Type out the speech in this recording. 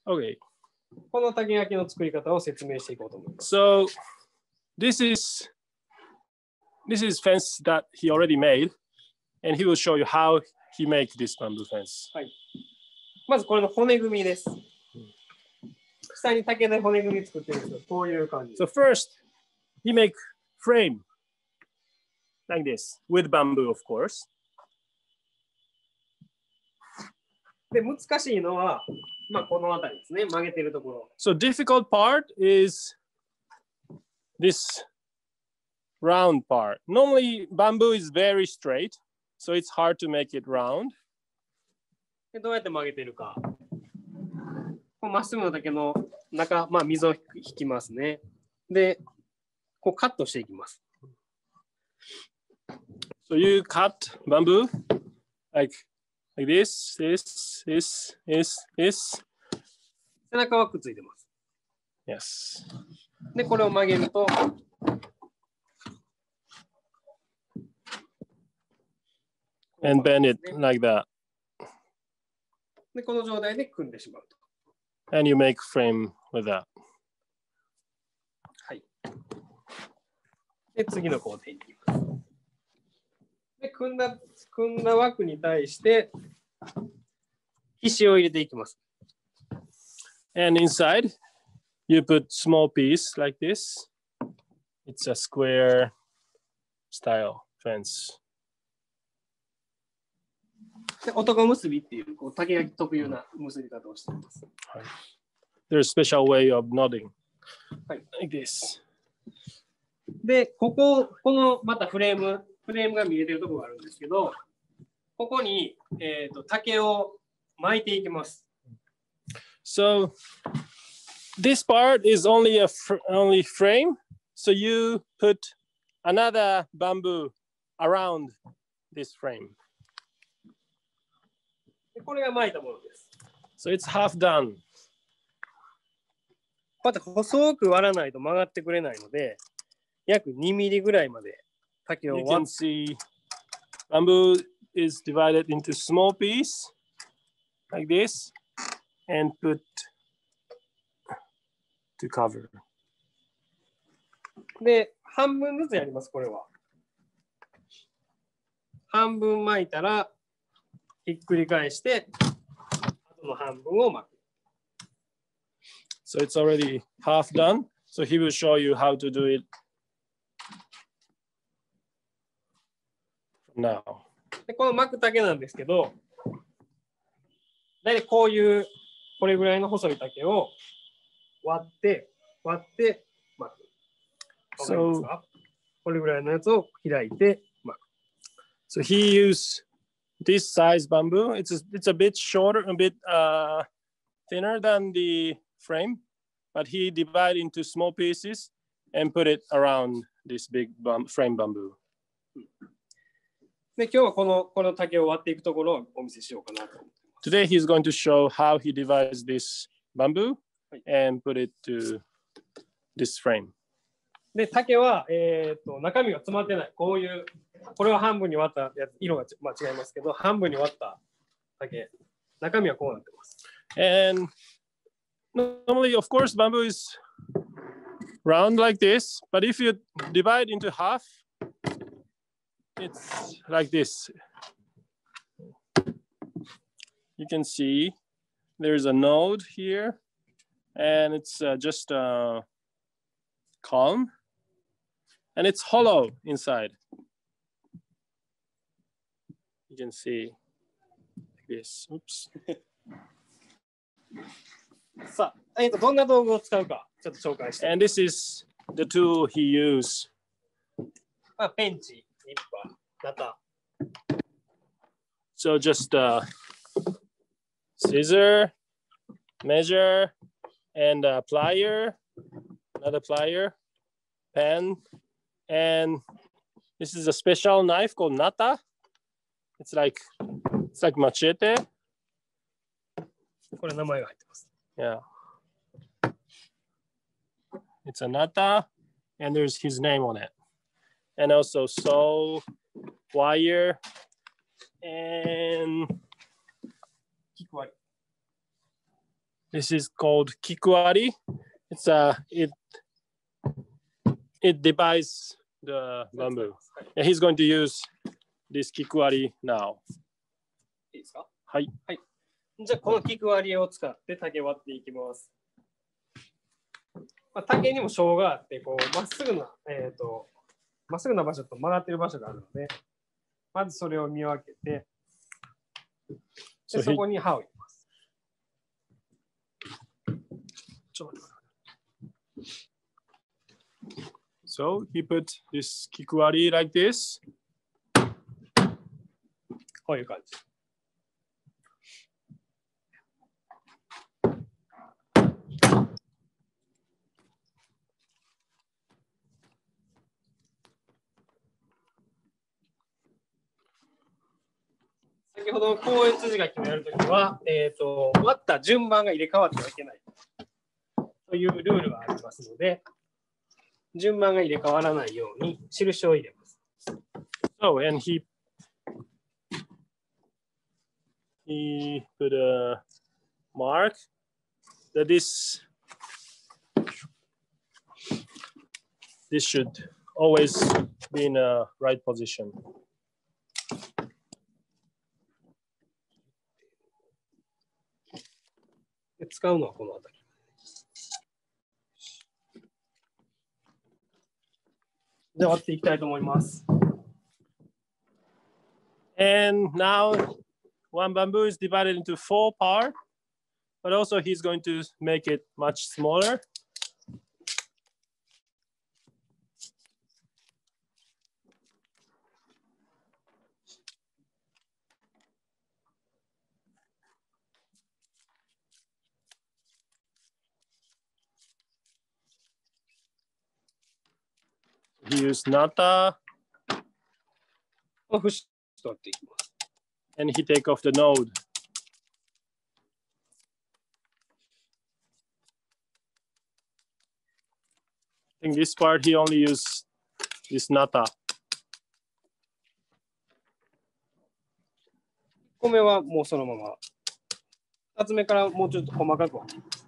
Okay. この竹垣の作り方を説明していこうと思います。 So this is fence that he already made, and he will show you how he makes this bamboo fence. はい。まずこれの骨組みです。下に竹で骨組み作ってるんですよ。こういう感じ。 So first, he make frame like this with bamboo, of course. で、難しいのは、まあこの辺りですね。曲げてるところ。 So difficult part is this round part. Normally, bamboo is very straight, so it's hard to make it round. でどうやって曲げてるか。まっすぐの竹の中、まあ溝を引きますね。で、こうカットしていきます。 So you cut bamboo like this. 背中はくっついてます。 Yes. で、これを曲げると、 and bend it like that. で、この状態で組んでしまうと。 And you make frame with that. はい。で、次の工程に行きます。で、組んだ枠に対して、石を入れていきます。 And inside, you put small piece like this. It's a square style fence. で、男結びっていう、こう竹垣特有な結び方をしています。 There's a special way of knotting. はい。 Like this. で、このまたフレームが見えてるところがあるんですけど、ここに、竹を巻いていきます。 So this part is only only frame. So you put another bamboo around this frame. でこれが巻いたものです。 So it's half done. また細く割らないと曲がってくれないので、約2ミリぐらいまで竹を You 割 can see bamboo is divided into small piece like this and put to cover. で、半分ずつやります、これは。半分巻いたら、ひっくり返して、あとの半分を巻く。 So it's already half done. So he will show you how to do it now. で、この巻く竹なんですけど、大体これぐらいの細い竹を割って巻く。 So これぐらいのやつを開いて巻く。 So he used this size bamboo. It's a bit shorter, a bit thinner than the frame, but he divided into small pieces and put it around this big frame bamboo. で、今日はこの竹を割っていくところをお見せしようかなと思ってます。 Today he's going to show how he divides this bamboo and put it to this frame. で、竹は、中身が詰まってない。これは半分に割ったやつ、色が違いますけど、半分に割った竹。中身はこうなってます。 And normally, of course, bamboo is round like this, but if you divide into half, it's like this. You can see there's a node here, and it's just calm, and it's hollow inside. You can see like this. Oops. さあ、どんな道具を使うか、ちょっと紹介して。 And this is the tool he used. まあ、ペンチ、ニッパー、ナタ。 So just scissor, measure, and plier, another plier, pen, and this is a special knife called nata. It's like machete. これ名前が入ってます。 Yeah. It's a nata, and there's his name on it. And also saw, wire, and This is called kikuari. It's it divides the bamboo. And he's going to use this kikuari now. いいですか？ はい。 はい。じゃあ、このキク割りを使って竹割っていきます。まあ、竹にも章があって、こう、まっすぐな場所と曲がってる場所があるので、まずそれを見分けて、でそこに刃を入れます。ちょっと待って。 So he put this kikuari like this. こういう感じ。先ほどの高越字書きをやるときは、割った順番が入れ替わってはいけないというルールがありますので、順番が入れ替わらないように印を入れます。 So, and he put a mark that this should always be in a right position. 使うのはこの辺り。じゃあ割っていきたいと思います。 And now one bamboo is divided into 4 parts, but also he's going to make it much smaller. He used nata. And he take off the node. I think this part he only used this nata. 1個目はもうそのまま。2つ目からもうちょっと細かく割っていきます。